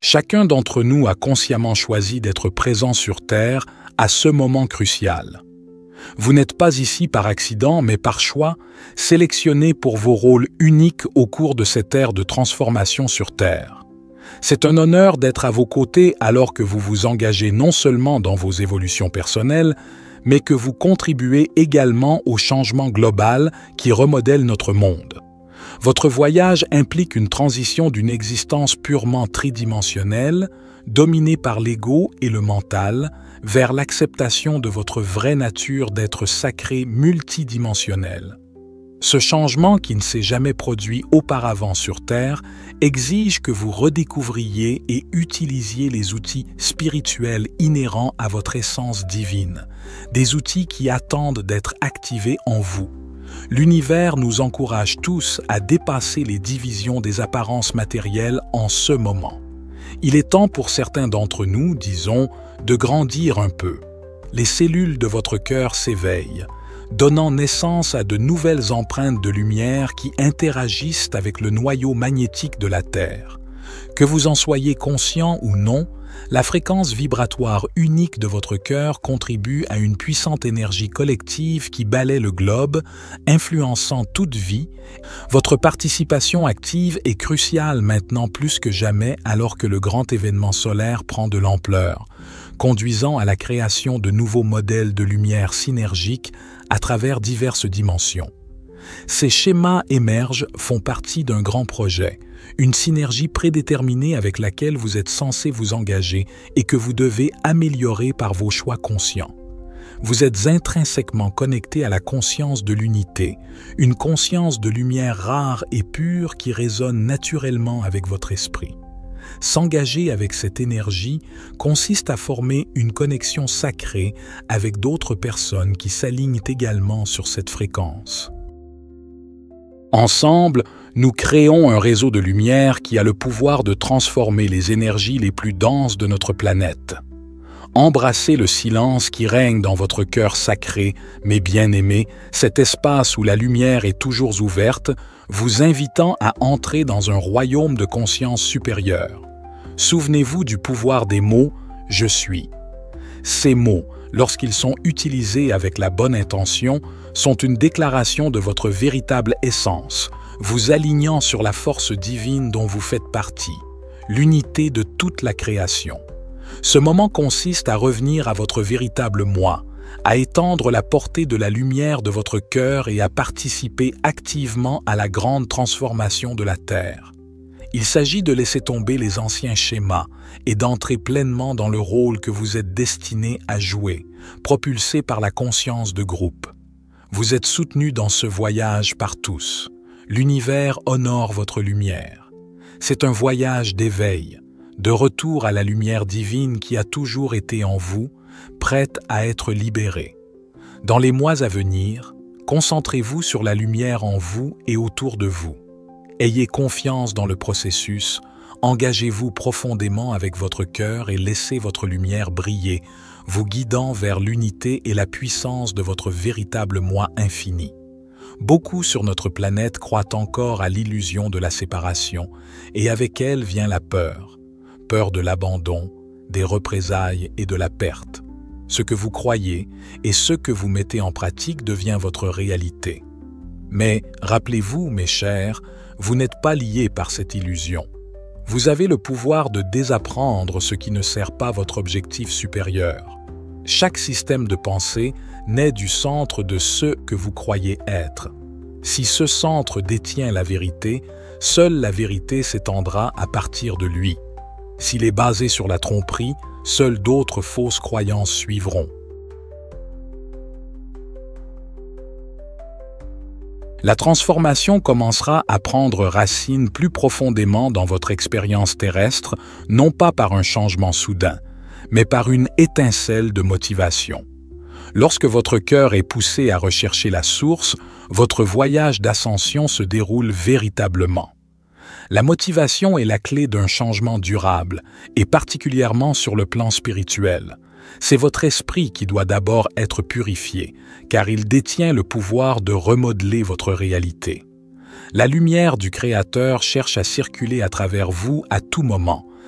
Chacun d'entre nous a consciemment choisi d'être présent sur Terre à ce moment crucial. Vous n'êtes pas ici par accident, mais par choix, sélectionné pour vos rôles uniques au cours de cette ère de transformation sur Terre. C'est un honneur d'être à vos côtés alors que vous vous engagez non seulement dans vos évolutions personnelles, mais que vous contribuez également au changement global qui remodèle notre monde. Votre voyage implique une transition d'une existence purement tridimensionnelle, dominée par l'ego et le mental, vers l'acceptation de votre vraie nature d'être sacré multidimensionnel. Ce changement qui ne s'est jamais produit auparavant sur Terre exige que vous redécouvriez et utilisiez les outils spirituels inhérents à votre essence divine, des outils qui attendent d'être activés en vous. L'univers nous encourage tous à dépasser les divisions des apparences matérielles en ce moment. Il est temps pour certains d'entre nous, disons, de grandir un peu. Les cellules de votre cœur s'éveillent, donnant naissance à de nouvelles empreintes de lumière qui interagissent avec le noyau magnétique de la Terre. Que vous en soyez conscient ou non, la fréquence vibratoire unique de votre cœur contribue à une puissante énergie collective qui balaie le globe, influençant toute vie. Votre participation active est cruciale maintenant plus que jamais alors que le grand événement solaire prend de l'ampleur, conduisant à la création de nouveaux modèles de lumière synergiques à travers diverses dimensions. Ces schémas émergent, font partie d'un grand projet, une synergie prédéterminée avec laquelle vous êtes censé vous engager et que vous devez améliorer par vos choix conscients. Vous êtes intrinsèquement connecté à la conscience de l'unité, une conscience de lumière rare et pure qui résonne naturellement avec votre esprit. S'engager avec cette énergie consiste à former une connexion sacrée avec d'autres personnes qui s'alignent également sur cette fréquence. Ensemble, nous créons un réseau de lumière qui a le pouvoir de transformer les énergies les plus denses de notre planète. Embrassez le silence qui règne dans votre cœur sacré, mes bien-aimés, cet espace où la lumière est toujours ouverte, vous invitant à entrer dans un royaume de conscience supérieure. Souvenez-vous du pouvoir des mots « Je suis ». Ces mots, lorsqu'ils sont utilisés avec la bonne intention, sont une déclaration de votre véritable essence, vous alignant sur la force divine dont vous faites partie, l'unité de toute la création. Ce moment consiste à revenir à votre véritable moi, à étendre la portée de la lumière de votre cœur et à participer activement à la grande transformation de la Terre. Il s'agit de laisser tomber les anciens schémas et d'entrer pleinement dans le rôle que vous êtes destiné à jouer, propulsé par la conscience de groupe. Vous êtes soutenu dans ce voyage par tous. L'univers honore votre lumière. C'est un voyage d'éveil, de retour à la lumière divine qui a toujours été en vous, prête à être libérée. Dans les mois à venir, concentrez-vous sur la lumière en vous et autour de vous. Ayez confiance dans le processus, engagez-vous profondément avec votre cœur et laissez votre lumière briller, vous guidant vers l'unité et la puissance de votre véritable moi infini. Beaucoup sur notre planète croient encore à l'illusion de la séparation, et avec elle vient la peur. Peur de l'abandon, des représailles et de la perte. Ce que vous croyez et ce que vous mettez en pratique devient votre réalité. Mais rappelez-vous, mes chers, vous n'êtes pas liés par cette illusion. Vous avez le pouvoir de désapprendre ce qui ne sert pas votre objectif supérieur. Chaque système de pensée naît du centre de ce que vous croyez être. Si ce centre détient la vérité, seule la vérité s'étendra à partir de lui. S'il est basé sur la tromperie, seules d'autres fausses croyances suivront. La transformation commencera à prendre racine plus profondément dans votre expérience terrestre, non pas par un changement soudain, mais par une étincelle de motivation. Lorsque votre cœur est poussé à rechercher la source, votre voyage d'ascension se déroule véritablement. La motivation est la clé d'un changement durable, et particulièrement sur le plan spirituel. C'est votre esprit qui doit d'abord être purifié, car il détient le pouvoir de remodeler votre réalité. La lumière du Créateur cherche à circuler à travers vous à tout moment,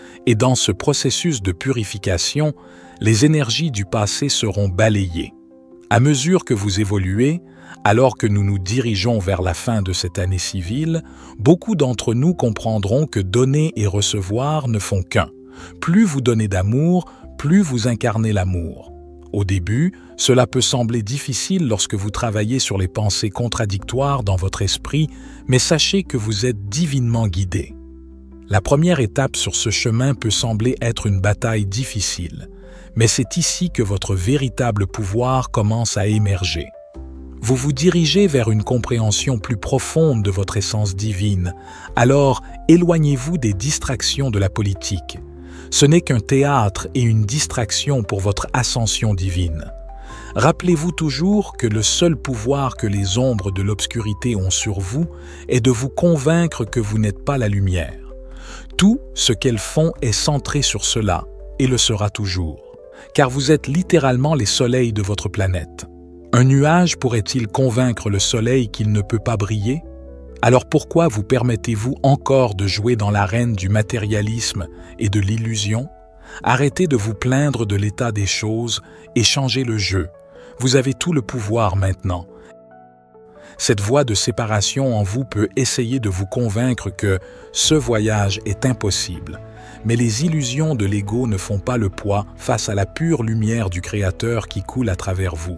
et dans ce processus de purification, les énergies du passé seront balayées. À mesure que vous évoluez, alors que nous nous dirigeons vers la fin de cette année civile, beaucoup d'entre nous comprendront que donner et recevoir ne font qu'un. Plus vous donnez d'amour, plus vous incarnez l'amour. Au début, cela peut sembler difficile lorsque vous travaillez sur les pensées contradictoires dans votre esprit, mais sachez que vous êtes divinement guidé. La première étape sur ce chemin peut sembler être une bataille difficile, mais c'est ici que votre véritable pouvoir commence à émerger. Vous vous dirigez vers une compréhension plus profonde de votre essence divine, alors éloignez-vous des distractions de la politique. Ce n'est qu'un théâtre et une distraction pour votre ascension divine. Rappelez-vous toujours que le seul pouvoir que les ombres de l'obscurité ont sur vous est de vous convaincre que vous n'êtes pas la lumière. Tout ce qu'elles font est centré sur cela, et le sera toujours, car vous êtes littéralement les soleils de votre planète. Un nuage pourrait-il convaincre le soleil qu'il ne peut pas briller? Alors pourquoi vous permettez-vous encore de jouer dans l'arène du matérialisme et de l'illusion? Arrêtez de vous plaindre de l'état des choses et changez le jeu. Vous avez tout le pouvoir maintenant. Cette voie de séparation en vous peut essayer de vous convaincre que ce voyage est impossible. Mais les illusions de l'ego ne font pas le poids face à la pure lumière du Créateur qui coule à travers vous.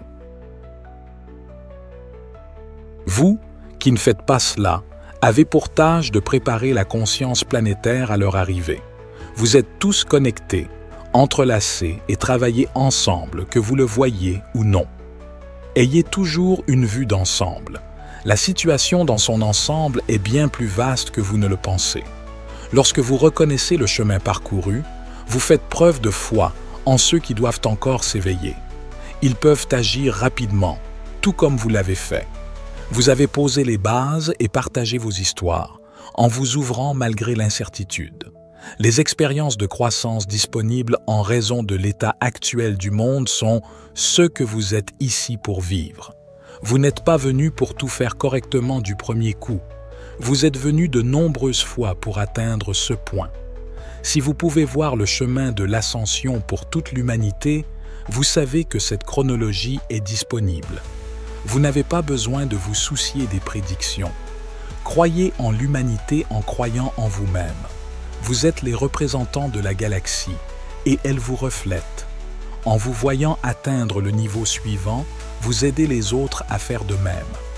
Vous, qui ne faites pas cela, avez pour tâche de préparer la conscience planétaire à leur arrivée. Vous êtes tous connectés, entrelacés et travaillez ensemble, que vous le voyiez ou non. Ayez toujours une vue d'ensemble. La situation dans son ensemble est bien plus vaste que vous ne le pensez. Lorsque vous reconnaissez le chemin parcouru, vous faites preuve de foi en ceux qui doivent encore s'éveiller. Ils peuvent agir rapidement, tout comme vous l'avez fait. Vous avez posé les bases et partagé vos histoires, en vous ouvrant malgré l'incertitude. Les expériences de croissance disponibles en raison de l'état actuel du monde sont ce que vous êtes ici pour vivre. Vous n'êtes pas venu pour tout faire correctement du premier coup. Vous êtes venu de nombreuses fois pour atteindre ce point. Si vous pouvez voir le chemin de l'ascension pour toute l'humanité, vous savez que cette chronologie est disponible. Vous n'avez pas besoin de vous soucier des prédictions. Croyez en l'humanité en croyant en vous-même. Vous êtes les représentants de la galaxie et elle vous reflète. En vous voyant atteindre le niveau suivant, vous aidez les autres à faire de même.